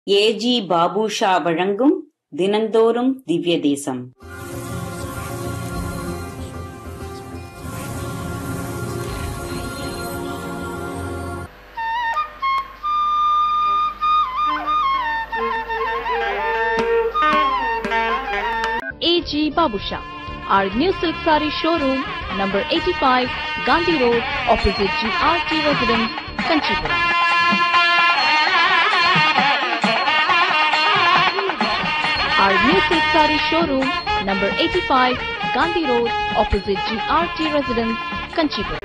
ஏ.ஜி. பாபுஷா வழங்கும் தினந்தோறும் திவ்ய தேசம். A.G. Babusha, our new silk saree showroom, number 85, Gandhi Road, opposite GRT Residence, Kanchipuram. Our new silk saree showroom, number 85, Gandhi Road, opposite GRT Residence, Kanchipuram.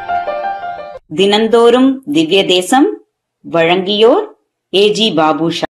தினந்தோறும் திவ்ய தேசம் வழங்கியோர் ஏ.ஜி. பாபுஷா.